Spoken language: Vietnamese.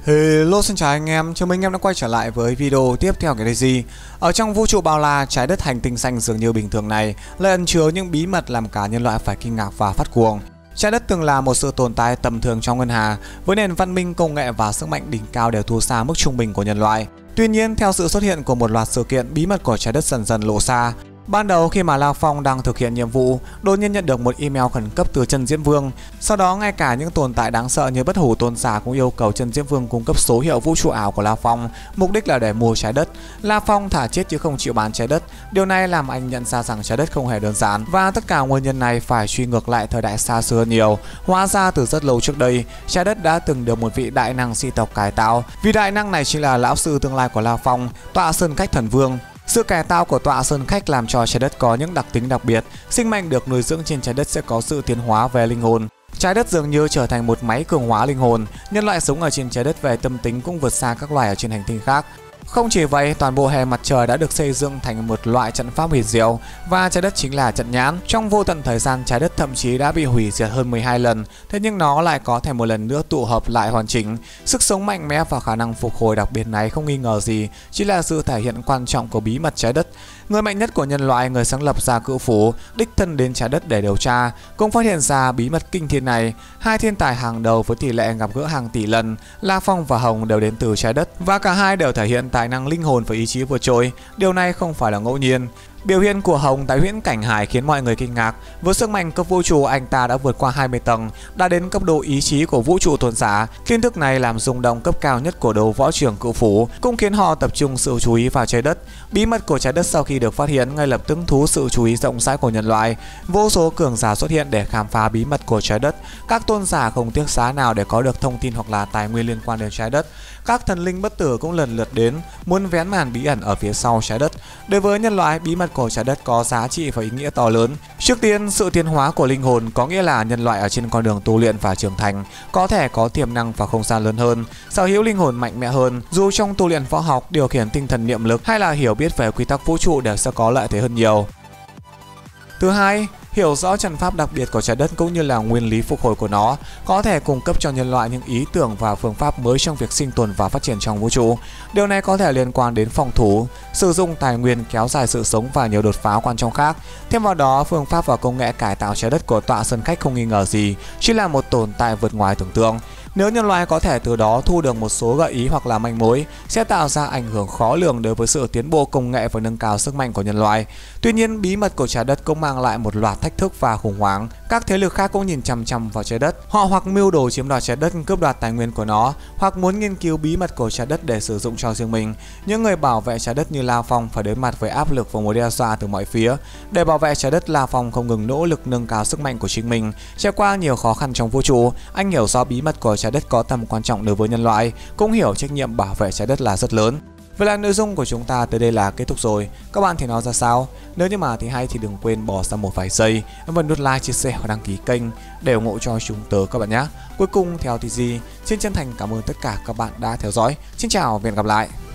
Hello, xin chào anh em, chào mừng anh em đã quay trở lại với video tiếp theo của Daisy. Ở trong vũ trụ bao la, trái đất hành tinh xanh dường như bình thường này lại ẩn chứa những bí mật làm cả nhân loại phải kinh ngạc và phát cuồng. Trái đất từng là một sự tồn tại tầm thường trong ngân hà, với nền văn minh, công nghệ và sức mạnh đỉnh cao đều thua xa mức trung bình của nhân loại. Tuy nhiên, theo sự xuất hiện của một loạt sự kiện, bí mật của trái đất dần dần lộ ra. Ban đầu khi mà La Phong đang thực hiện nhiệm vụ, đột nhiên nhận được một email khẩn cấp từ Chân Diễm Vương. Sau đó ngay cả những tồn tại đáng sợ như Bất Hủ Tôn Giả cũng yêu cầu Chân Diễm Vương cung cấp số hiệu vũ trụ ảo của La Phong, mục đích là để mua trái đất. La Phong thả chết chứ không chịu bán trái đất. Điều này làm anh nhận ra rằng trái đất không hề đơn giản, và tất cả nguyên nhân này phải truy ngược lại thời đại xa xưa nhiều. Hóa ra từ rất lâu trước đây, trái đất đã từng được một vị đại năng sĩ tộc cải tạo. Vị đại năng này chính là lão sư tương lai của La Phong, Tọa Sơn Khách Thần Vương. Sự cải tạo của Tọa Sơn Khách làm cho trái đất có những đặc tính đặc biệt, sinh mệnh được nuôi dưỡng trên trái đất sẽ có sự tiến hóa về linh hồn. Trái đất dường như trở thành một máy cường hóa linh hồn, nhân loại sống ở trên trái đất về tâm tính cũng vượt xa các loài ở trên hành tinh khác. Không chỉ vậy, toàn bộ hệ mặt trời đã được xây dựng thành một loại trận pháp hủy diệt, và trái đất chính là trận nhãn. Trong vô tận thời gian, trái đất thậm chí đã bị hủy diệt hơn 12 lần, thế nhưng nó lại có thể một lần nữa tụ hợp lại hoàn chỉnh. Sức sống mạnh mẽ và khả năng phục hồi đặc biệt này không nghi ngờ gì chỉ là sự thể hiện quan trọng của bí mật trái đất. Người mạnh nhất của nhân loại, người sáng lập ra cự phủ, đích thân đến trái đất để điều tra, cũng phát hiện ra bí mật kinh thiên này. Hai thiên tài hàng đầu với tỷ lệ gặp gỡ hàng tỷ lần, La Phong và Hồng đều đến từ trái đất, và cả hai đều thể hiện tài năng linh hồn và ý chí vượt trội. Điều này không phải là ngẫu nhiên. Biểu hiện của Hồng tại huyễn cảnh hải khiến mọi người kinh ngạc. Với sức mạnh cấp vũ trụ, anh ta đã vượt qua 20 tầng, đã đến cấp độ ý chí của vũ trụ tôn giả. Kiến thức này làm rung động cấp cao nhất của đấu võ trưởng cự phủ, cũng khiến họ tập trung sự chú ý vào trái đất. Bí mật của trái đất sau khi được phát hiện ngay lập tức thu sự chú ý rộng rãi của nhân loại. Vô số cường giả xuất hiện để khám phá bí mật của trái đất. Các tôn giả không tiếc giá nào để có được thông tin hoặc là tài nguyên liên quan đến trái đất. Các thần linh bất tử cũng lần lượt đến, muốn vén màn bí ẩn ở phía sau trái đất. Đối với nhân loại, bí mật của trái đất có giá trị và ý nghĩa to lớn. Trước tiên, sự tiến hóa của linh hồn có nghĩa là nhân loại ở trên con đường tu luyện và trưởng thành, có thể có tiềm năng và không gian lớn hơn, sở hữu linh hồn mạnh mẽ hơn. Dù trong tu luyện võ học, điều khiển tinh thần niệm lực hay là hiểu biết về quy tắc vũ trụ đều sẽ có lợi thế hơn nhiều. Thứ hai, hiểu rõ trận pháp đặc biệt của trái đất cũng như là nguyên lý phục hồi của nó có thể cung cấp cho nhân loại những ý tưởng và phương pháp mới trong việc sinh tồn và phát triển trong vũ trụ. Điều này có thể liên quan đến phòng thủ, sử dụng tài nguyên, kéo dài sự sống và nhiều đột phá quan trọng khác. Thêm vào đó, phương pháp và công nghệ cải tạo trái đất của Tọa Sơn Khách không nghi ngờ gì chỉ là một tồn tại vượt ngoài tưởng tượng. Nếu nhân loại có thể từ đó thu được một số gợi ý hoặc là manh mối, sẽ tạo ra ảnh hưởng khó lường đối với sự tiến bộ công nghệ và nâng cao sức mạnh của nhân loại. Tuy nhiên, bí mật của trái đất cũng mang lại một loạt thách thức và khủng hoảng. Các thế lực khác cũng nhìn chằm chằm vào trái đất. Họ hoặc mưu đồ chiếm đoạt trái đất, cướp đoạt tài nguyên của nó, hoặc muốn nghiên cứu bí mật của trái đất để sử dụng cho riêng mình. Những người bảo vệ trái đất như La Phong phải đối mặt với áp lực và mối đe dọa từ mọi phía. Để bảo vệ trái đất, La Phong không ngừng nỗ lực nâng cao sức mạnh của chính mình. Trải qua nhiều khó khăn trong vũ trụ, anh hiểu rõ bí mật của trái đất có tầm quan trọng đối với nhân loại, cũng hiểu trách nhiệm bảo vệ trái đất là rất lớn. Vậy là nội dung của chúng ta tới đây là kết thúc rồi. Các bạn thì nó ra sao? Nếu như mà thấy hay thì đừng quên bỏ ra một vài giây và nút like, chia sẻ và đăng ký kênh để ủng hộ cho chúng tớ các bạn nhé. Cuối cùng, theo TG, xin chân thành cảm ơn tất cả các bạn đã theo dõi. Xin chào và hẹn gặp lại.